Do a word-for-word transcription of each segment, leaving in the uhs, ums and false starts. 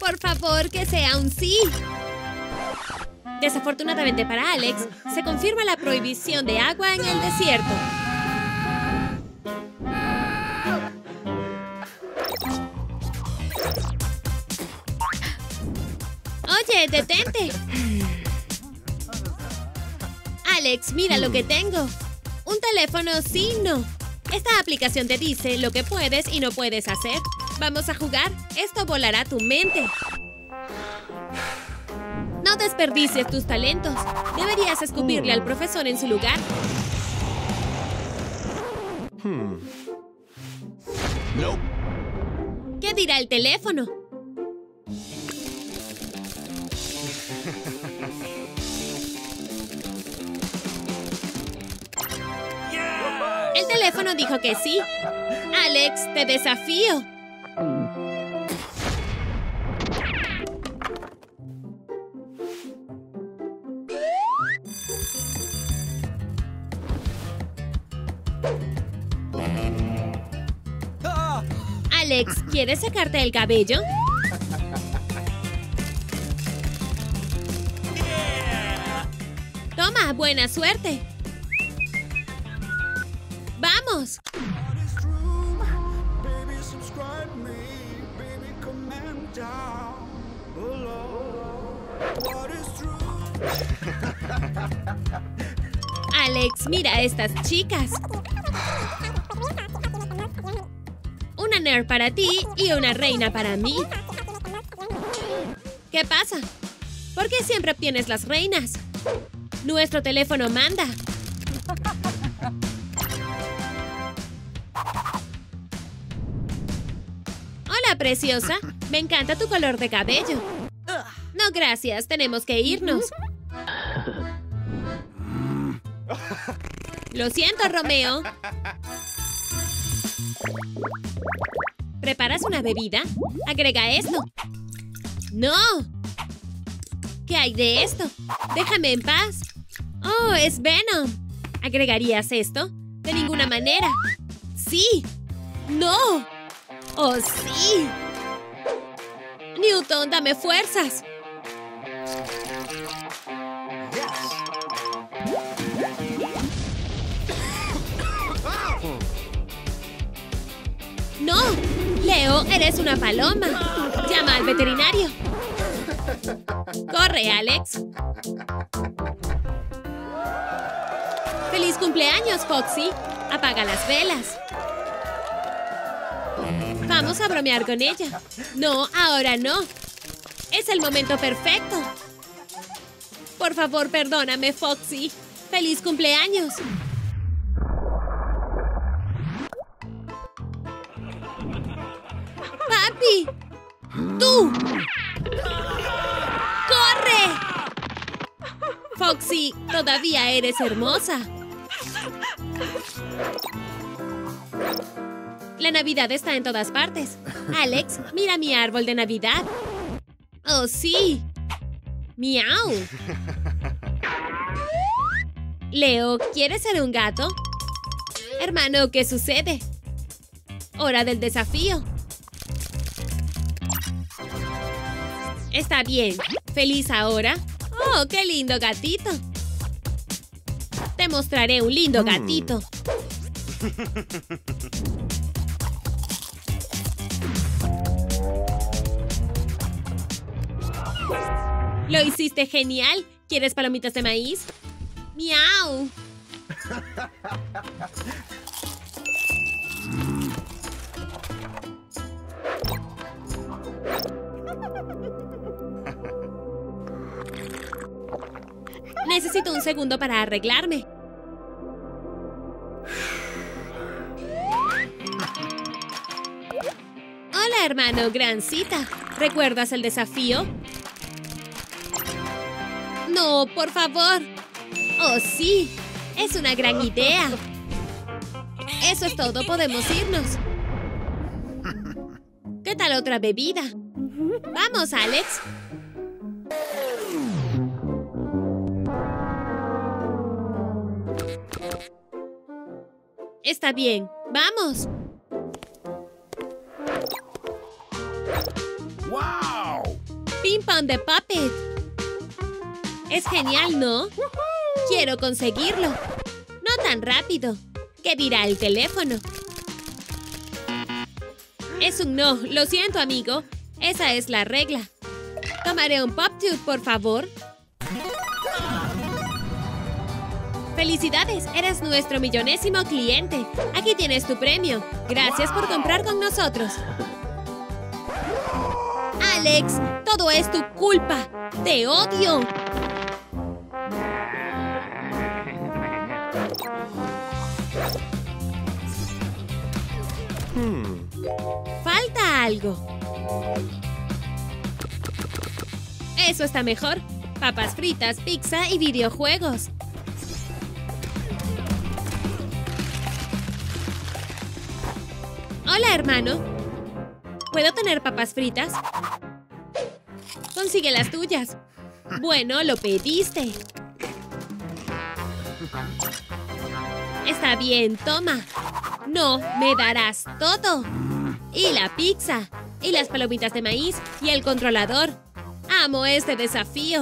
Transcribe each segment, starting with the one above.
Por favor, que sea un sí. Desafortunadamente para Alex, se confirma la prohibición de agua en el desierto. Oye, detente. Alex, mira lo que tengo. Un teléfono signo. Esta aplicación te dice lo que puedes y no puedes hacer. ¿Vamos a jugar? Esto volará tu mente. No desperdicies tus talentos. Deberías escupirle al profesor en su lugar. Hmm. Nope. ¿Qué dirá el teléfono? El teléfono dijo que sí. Alex, te desafío. Alex, ¿quieres sacarte el cabello? Toma, buena suerte. ¡Vamos! Alex, mira a estas chicas. Una nerd para ti y una reina para mí. ¿Qué pasa? ¿Por qué siempre obtienes las reinas? Nuestro teléfono manda. Hola, preciosa. Me encanta tu color de cabello. No, gracias. Tenemos que irnos. Lo siento, Romeo. ¿Preparas una bebida? Agrega esto. ¡No! ¿Qué hay de esto? Déjame en paz. ¡Oh, es Venom! ¿Agregarías esto? De ninguna manera. ¡Sí! ¡No! ¡Oh, sí! Newton, dame fuerzas. ¡No! Leo, eres una paloma. Llama al veterinario. Corre, Alex. ¡Feliz cumpleaños, Foxy! Apaga las velas. Vamos a bromear con ella. No, ahora no. Es el momento perfecto. Por favor, perdóname, Foxy. ¡Feliz cumpleaños! ¡Papi! ¡Tú! ¡Corre! Foxy, todavía eres hermosa. La Navidad está en todas partes. Alex, mira mi árbol de Navidad. ¡Oh, sí! ¡Miau! Leo, ¿quieres ser un gato? Hermano, ¿qué sucede? Hora del desafío. Está bien. ¿Feliz ahora? ¡Oh, qué lindo gatito! Te mostraré un lindo gatito. ¡Lo hiciste genial! ¿Quieres palomitas de maíz? ¡Miau! Necesito un segundo para arreglarme. Hola, hermano, gran cita. ¿Recuerdas el desafío? No, por favor. Oh, sí. Es una gran idea. Eso es todo. Podemos irnos. ¿Qué tal otra bebida? Vamos, Alex. Está bien. ¡Vamos! ¡Wow! ping-pong de Puppet! Es genial, ¿no? Quiero conseguirlo. No tan rápido. ¿Qué dirá el teléfono? Es un no. Lo siento, amigo. Esa es la regla. Tomaré un Pop-Tube, por favor. ¡Felicidades! Eres nuestro millonésimo cliente. Aquí tienes tu premio. Gracias por comprar con nosotros. ¡Alex! ¡Todo es tu culpa! ¡Te odio! Hmm. Falta algo. Eso está mejor. Papas fritas, pizza y videojuegos. Hola, hermano. ¿Puedo tener papas fritas? Consigue las tuyas. Bueno, lo pediste. Está bien, toma. No, me darás todo. Y la pizza. Y las palomitas de maíz. Y el controlador. Amo este desafío.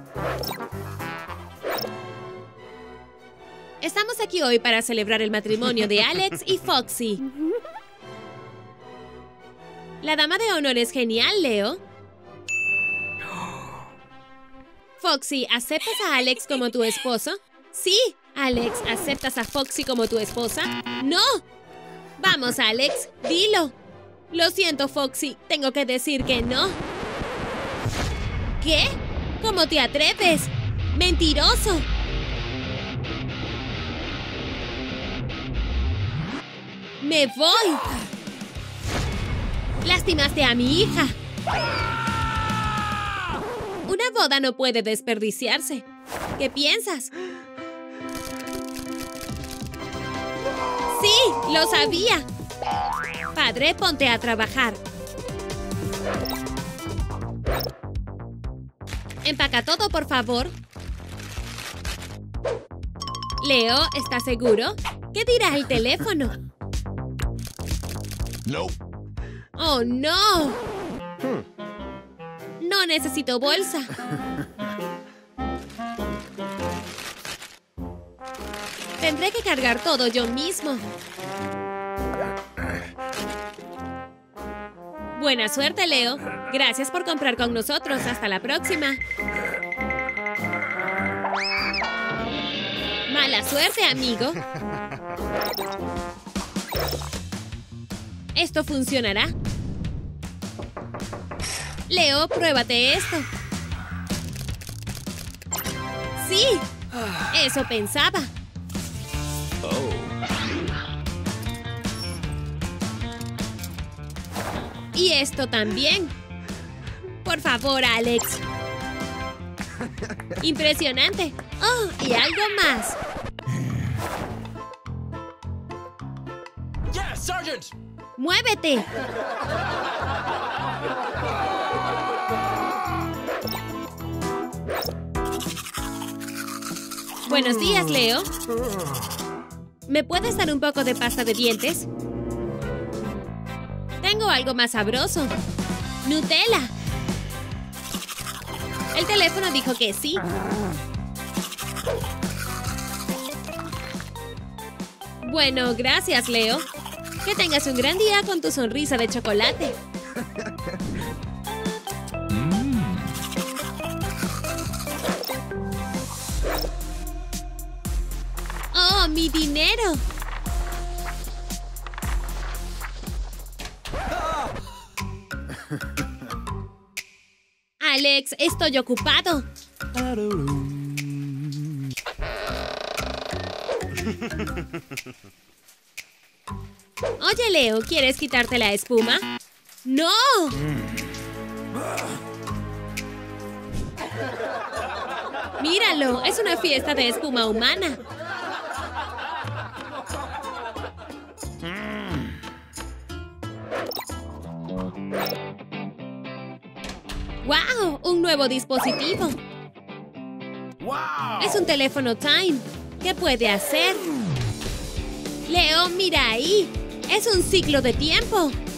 Estamos aquí hoy para celebrar el matrimonio de Alex y Foxy. La dama de honor es genial, Leo. Foxy, ¿aceptas a Alex como tu esposo? Sí. Alex, ¿aceptas a Foxy como tu esposa? ¡No! Vamos, Alex, dilo. Lo siento, Foxy. Tengo que decir que no. ¿Qué? ¿Cómo te atreves? ¡Mentiroso! ¡Me voy! ¡Lastimaste a mi hija! Una boda no puede desperdiciarse. ¿Qué piensas? ¡Sí! ¡Lo sabía! Padre, ponte a trabajar. Empaca todo, por favor. Leo, ¿estás seguro? ¿Qué dirá el teléfono? No. ¡Oh, no! No necesito bolsa. Tendré que cargar todo yo mismo. Buena suerte, Leo. Gracias por comprar con nosotros. Hasta la próxima. Mala suerte, amigo. ¿Esto funcionará? Leo, pruébate esto. ¡Sí! Eso pensaba. Oh. Y esto también. Por favor, Alex. Impresionante. Oh, y algo más. Yeah, Sergeant. ¡Muévete! Buenos días, Leo. ¿Me puedes dar un poco de pasta de dientes? Tengo algo más sabroso. ¡Nutella! El teléfono dijo que sí. Bueno, gracias, Leo. Que tengas un gran día con tu sonrisa de chocolate. ¡Oh, mi dinero! Alex, estoy ocupado. Oye, Leo, ¿quieres quitarte la espuma? ¡No! Míralo, es una fiesta de espuma humana. ¡Wow! Un nuevo dispositivo. Wow. Es un teléfono Time. ¿Qué puede hacer? Leo, mira ahí. Es un ciclo de tiempo.